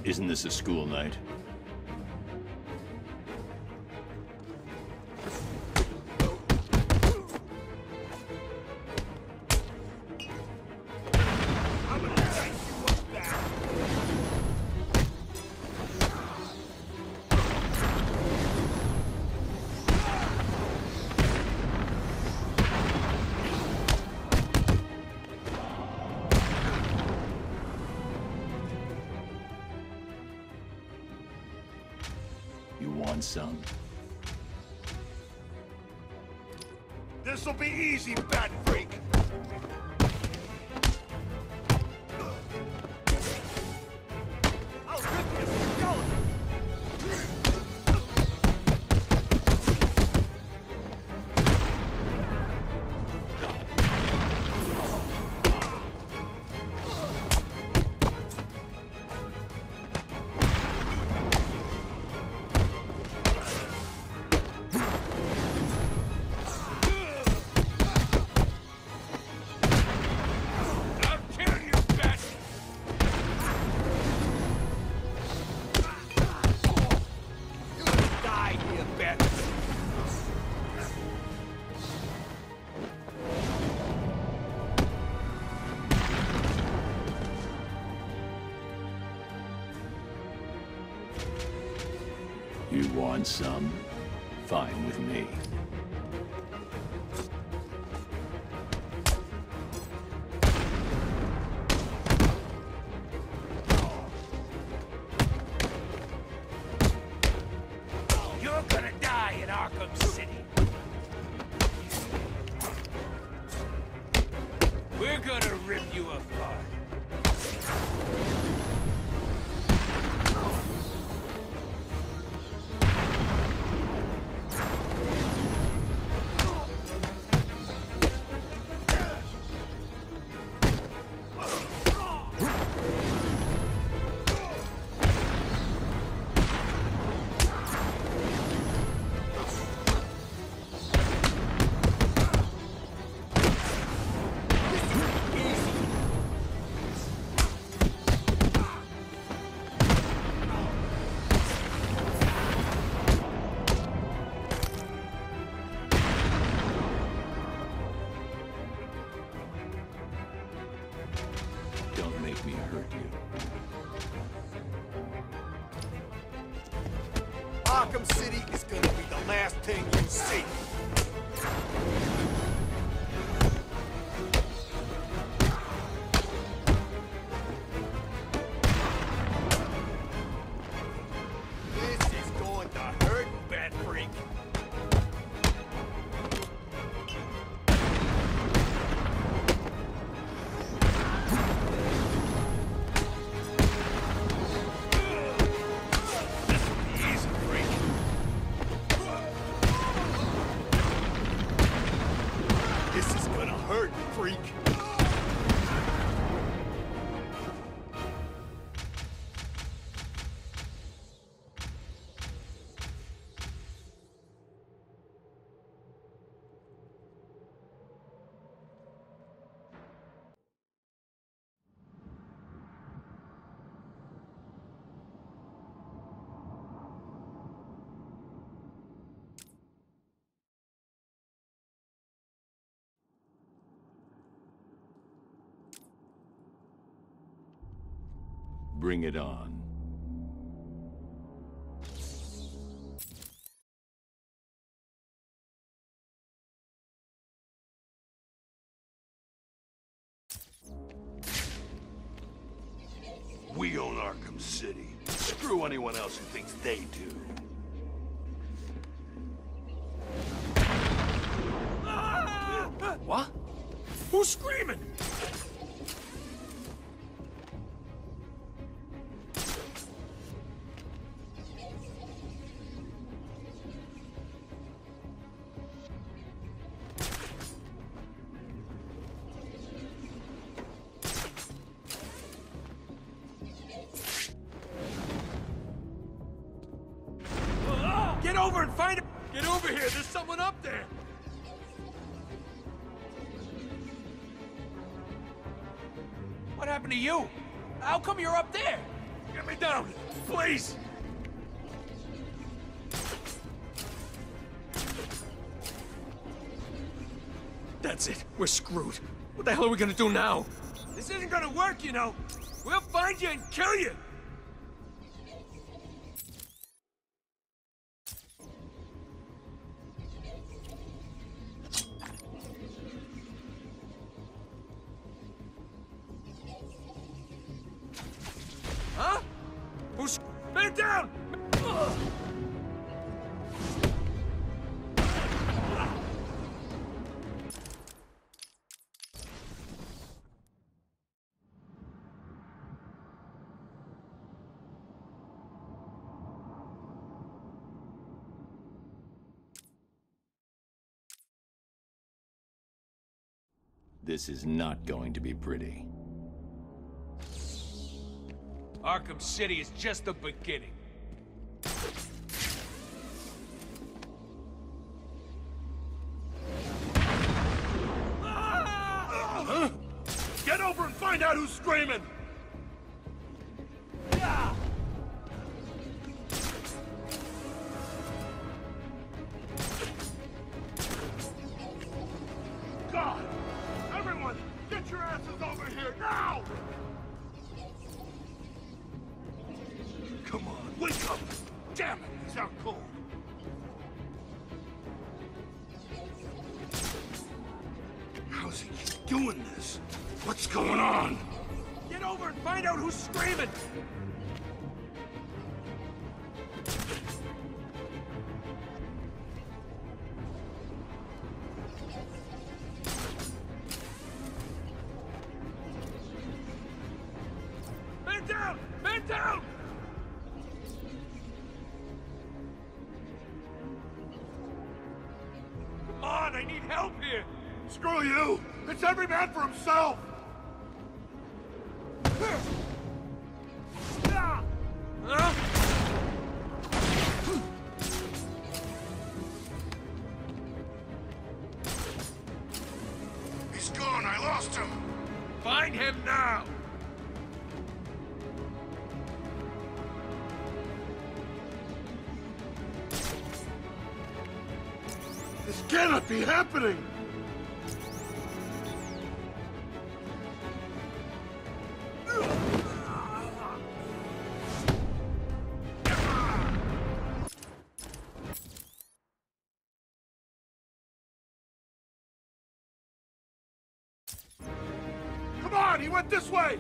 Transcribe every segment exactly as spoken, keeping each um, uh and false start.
Isn't this a school night? You want some? This'll be easy, fat freak! I'll rip your skeleton! You want some? Fine with me. You're gonna die in Arkham City! We're gonna rip you apart! Don't make me hurt you. Arkham City is gonna be the last thing you see! This is going to hurt, bad freak! Hurt, freak! Bring it on. We own Arkham City. Screw anyone else who thinks they do. What? Who's screaming? Get over and find him! Get over here! There's someone up there! What happened to you? How come you're up there? Get me down! Please! That's it. We're screwed. What the hell are we gonna do now? This isn't gonna work, you know. We'll find you and kill you! Huh? Who's... Man down! Ugh. This is not going to be pretty. Arkham City is just the beginning. Huh? Get over and find out who's screaming! God! Everyone, get your asses over here now! Come on, wake up! Damn it, he's out cold. How's he keep doing this? What's going on? Get over and find out who's screaming! Man down! Man down! Come on, I need help here! Screw you! It's every man for himself! Huh? He's gone, I lost him! Find him now! This cannot be happening! Come on, he went this way!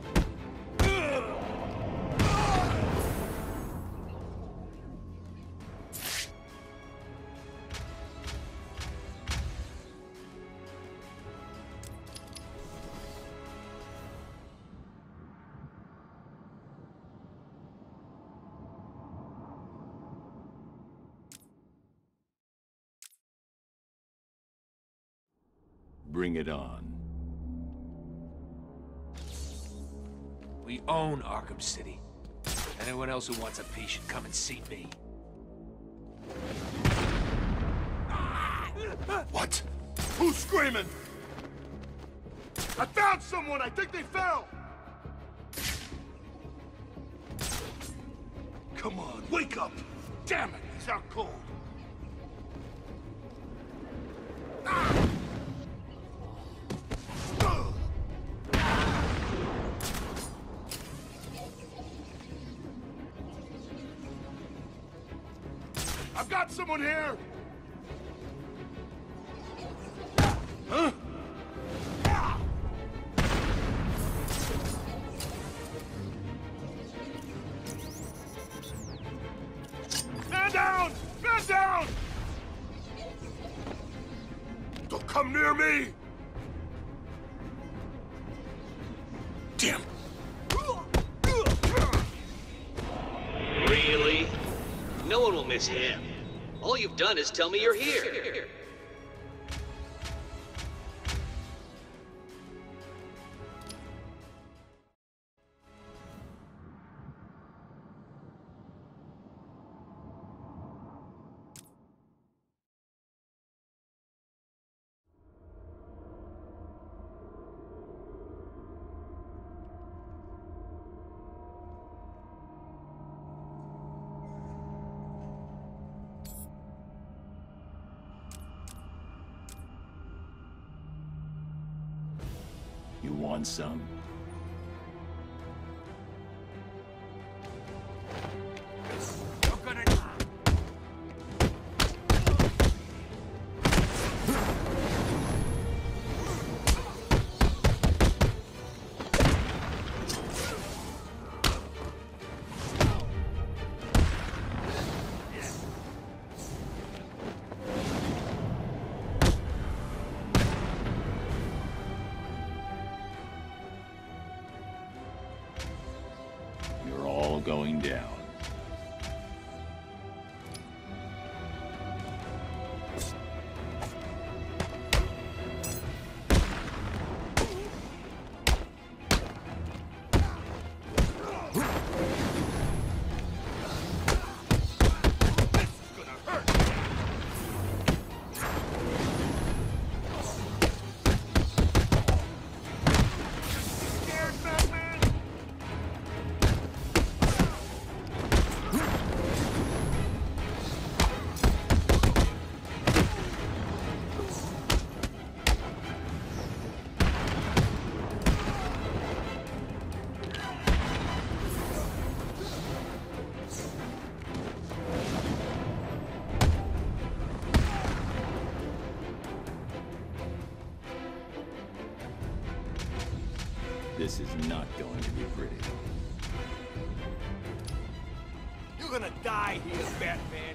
Bring it on. We own Arkham City. Anyone else who wants a piece should come and see me. What? Who's screaming? I found someone! I think they fell! Come on, wake up! Damn it, he's out cold! Ah! Ugh! I've got someone here! Huh? Man down! Man down! Don't come near me! Damn! Really? No one will miss him. All you've done is tell me you're here. You want some? You're gonna... You're all going down. Scared, Batman? This is not going to be pretty. You're gonna die here, Batman.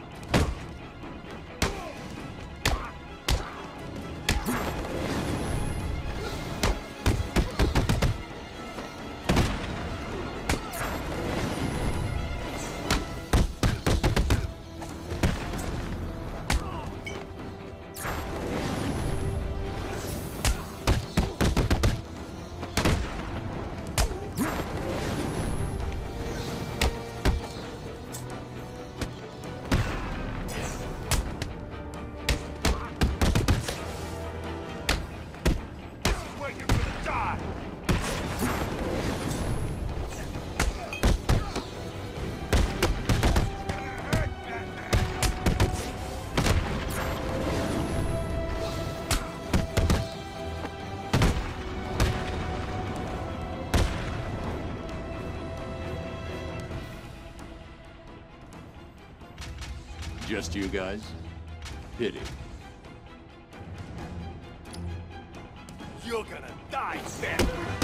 This is where you're gonna die! Gonna hurt, Batman! Just you guys? Pity. You're gonna die, Batman!